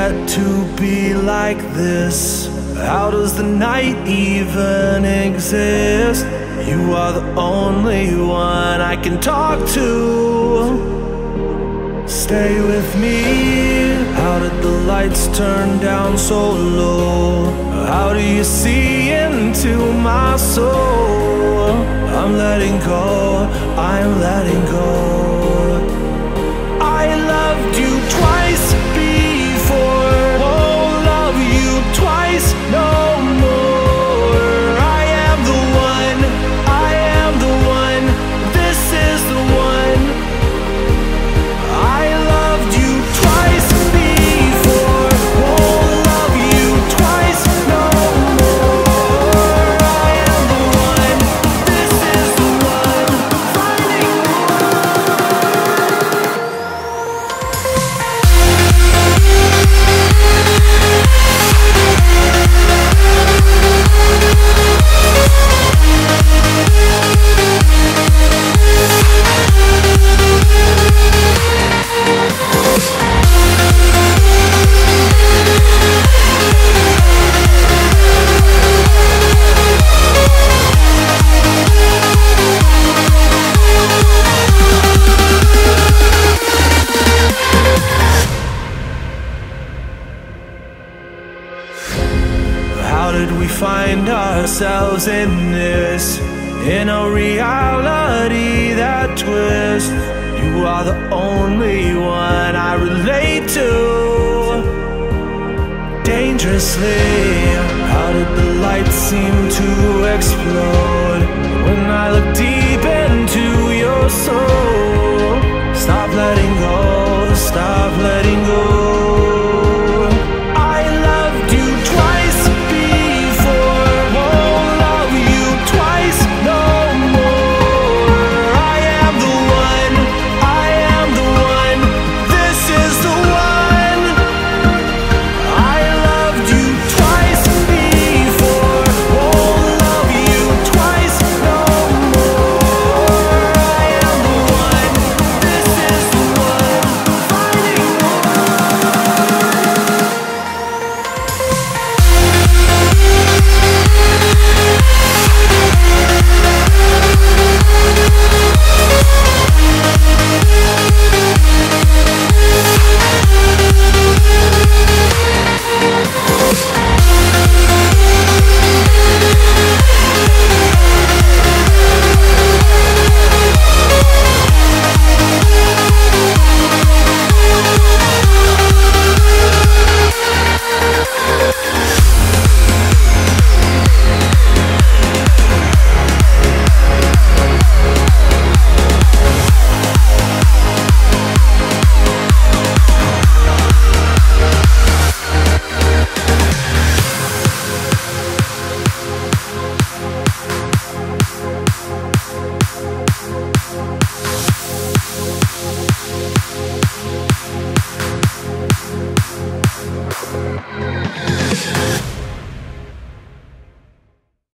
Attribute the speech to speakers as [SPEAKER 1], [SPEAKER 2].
[SPEAKER 1] get to be like this? How does the night even exist? You are the only one I can talk to. Stay with me. How did the lights turn down so low? How do you see into my soul? I'm letting go, I'm letting go. I loved you twice before, won't love you twice no more. I am the one, I am the one, this is the one. I loved you twice before, won't love you twice no more. I am the one, this is the one, finding How did we find ourselves in this? In a reality that twists. You are the only one I relate to dangerously. How did the lights seem to explode when I look deep into